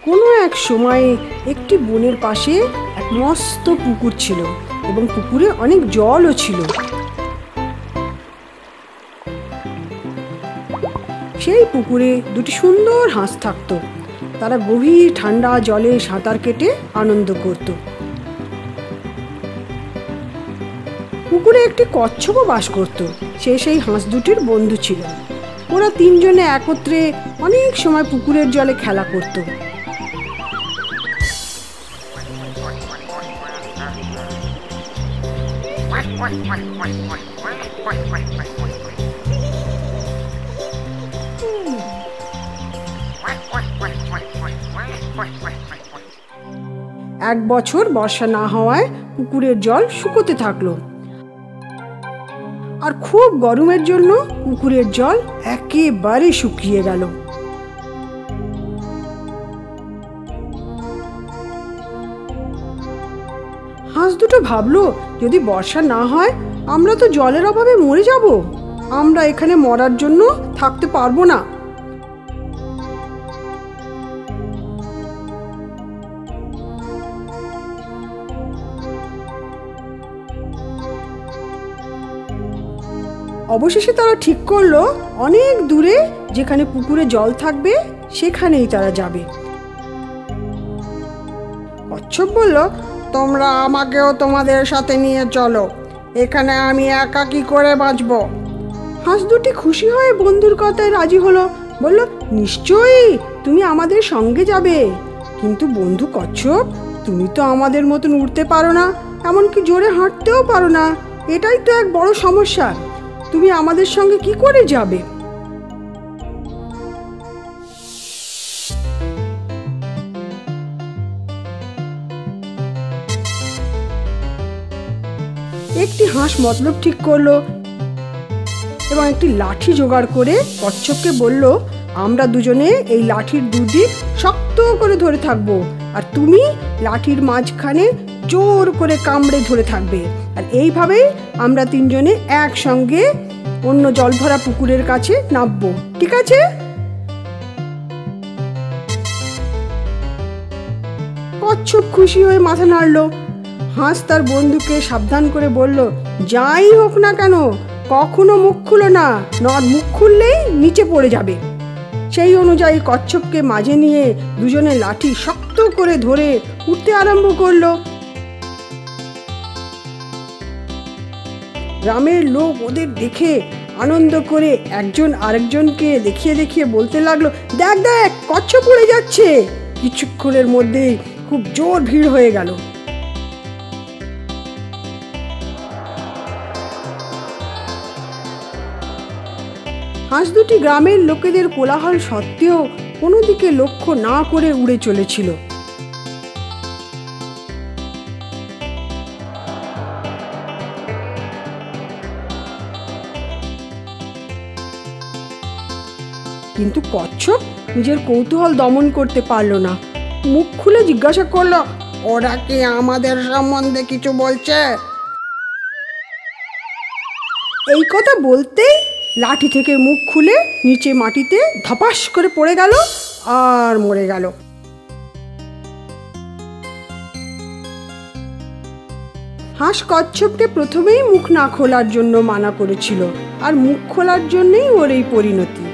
কোনো এক সময়ে একটি বনের পাশে এক মস্ত পুকুর ছিল এবং পুকুরে অনেক জলও ছিল। সেই পুকুরে দুটি সুন্দর হাঁস থাকত। তারা গভীর ঠান্ডা জলে সাঁতার কেটে আনন্দ করত। পুকুরে একটি কচ্ছপও বাস করত। সে সেই হাঁস দুটির বন্ধু ছিল। ওরা তিনজনে একত্রে অনেক সময় পুকুরের জলে খেলা করত। এক বছর বর্ষা না হওয়ায় পুকুরের জল শুকোতে থাকলো, আর খুব গরমের জন্য পুকুরের জল একেবারে শুকিয়ে গেল। হাঁস দুটো ভাবলো, যদি বর্ষা না হয় আমরা তো জলের অভাবে মরে যাব। আমরা এখানে মরার জন্য থাকতে পারবো না। অবশেষে তারা ঠিক করলো, অনেক দূরে যেখানে পুকুরে জল থাকবে সেখানেই তারা যাবে। কচ্ছপ বলল, তোমরা আমাকেও তোমাদের সাথে নিয়ে চলো, এখানে আমি একা কি করে বাঁচব। হাঁস দুটি খুশি হয়ে বন্ধুর কথায় রাজি হলো। বলল, নিশ্চয়ই তুমি আমাদের সঙ্গে যাবে। কিন্তু বন্ধু কচ্ছপ, তুমি তো আমাদের মতন উড়তে পারো না, এমনকি জোরে হাঁটতেও পারো না। এটাই তো এক বড় সমস্যা। তুমি আমাদের সঙ্গে কি করে যাবে? একটি হাঁস মতলব ঠিক করলো এবং একটি লাঠি জোগাড় করে কচ্ছপকে বলল, আমরা দুজনে এই লাঠির দুদিক শক্ত করে ধরে থাকবো, আর তুমি লাঠির মাঝখানে জোর করে কামড়ে ধরে থাকবে। আর এইভাবেই আমরা তিনজনে একসঙ্গে অন্য জল ভরা পুকুরের কাছে নামবো, ঠিক আছে? কচ্ছপ খুশি হয়ে মাথা নাড়লো। হাঁস তার বন্ধুকে সাবধান করে বলল, যাই হোক না কেন কখনো মুখ খুলো না, মুখ খুললেই নিচে পড়ে যাবে। সেই অনুযায়ী কচ্ছপকে মাঝে নিয়ে দুজনে লাঠি শক্ত করে ধরে উঠতে আরম্ভ করলো। গ্রামের লোক ওদের দেখে আনন্দ করে একজন আরেকজনকে দেখিয়ে দেখিয়ে বলতে লাগলো, দেখ দেখ, কচ্ছপ উড়ে যাচ্ছে। কিছুক্ষণের মধ্যেই খুব জোর ভিড় হয়ে গেল। হাঁস দুটি গ্রামের লোকেদের কোলাহল সত্ত্বেও কোনো দিকে লক্ষ্য না করে উড়ে চলেছিল। কিন্তু কচ্ছপ নিজের কৌতূহল দমন করতে পারল না। মুখ খুলে জিজ্ঞাসা করলো, ওরা কি আমাদের সম্বন্ধে কিছু বলছে? এই কথা বলতেই লাঠি থেকে মুখ খুলে নিচে মাটিতে ধপাস করে পড়ে গেল আর মরে গেল। হাঁস কচ্ছপকে প্রথমেই মুখ না খোলার জন্য মানা করেছিল, আর মুখ খোলার জন্যই ওর এই পরিণতি।